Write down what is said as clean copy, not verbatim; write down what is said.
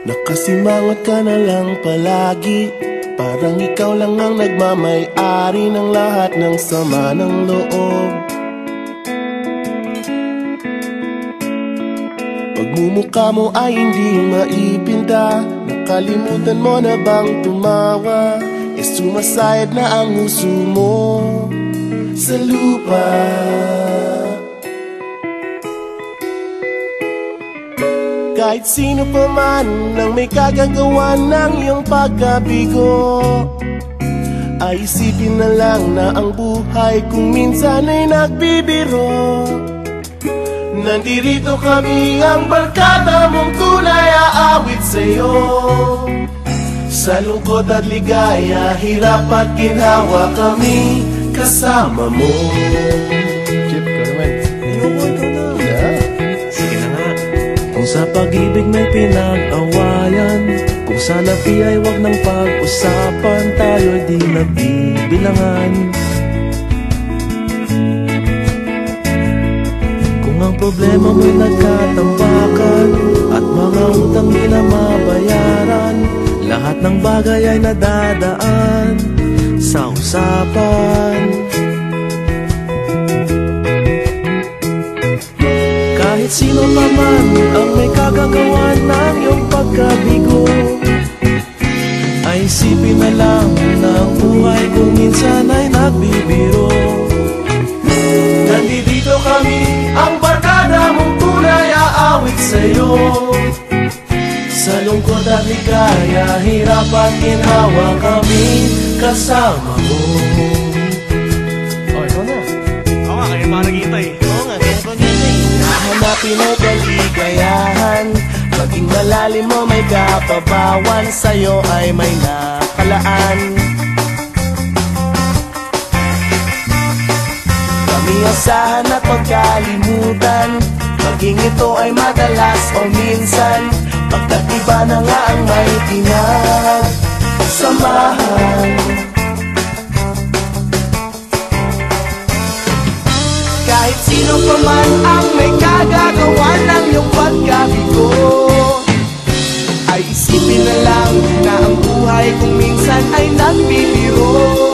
Nakasimangot ka na lang palagi, parang ikaw lang ang nagmamay-ari ng lahat ng sama ng loob. Pagmumukha mo ay hindi maipinta, nakalimutan mo na bang tumawa? Sumasayad na ang uso mo sa lupa. Kahit sino pa man ang may kagagawa ng iyong pagkabigo, ay isipin na lang na ang buhay kung minsan ay nagbibiro. Nandirito kami, ang barkada mong tunay aawit sa'yo. Sa lungkot at ligaya, hirap at ginhawa, kami kasama mo. Chip, ka naman. Ayoko na. Yeah. Sige na nga. Kung sa pag-ibig may pinag-awayan, kung sa labi ay wag nang pag-usapan, tayo'y di nagbibilangan. Kung ang problema mo'y nagkatambakan at mga utang di na mabayaran, lahat ng bagay ay nadadaan sa usapan. Kahit sino pa man ang may kagagawa ng iyong pagkabigo, ay isipin na lang na ang buhay kung minsan ay nagbibiro. Nandito kami, ang barkada mong tunay aawit sa'yo. Sa lungkot at ligaya, hirap at ginhawa, kami kasama mo. Oh, ikaw na. Oo nga, kaya pa naghihintay. Oo nga, kaya pa naghihintay. Hahanapin ay kaligayahan, maging malalim mo may kapabawan, sa'yo ay may nakalaan. Kami asahan at magkalimutan, maging ito ay madalas o minsan, pagkat iba na nga ang may pinagsamahan. Kahit sino pa man ang may kagagawa ng iyong pagkabigo, ay isipin na lang na ang buhay kung minsan ay nagbibiro.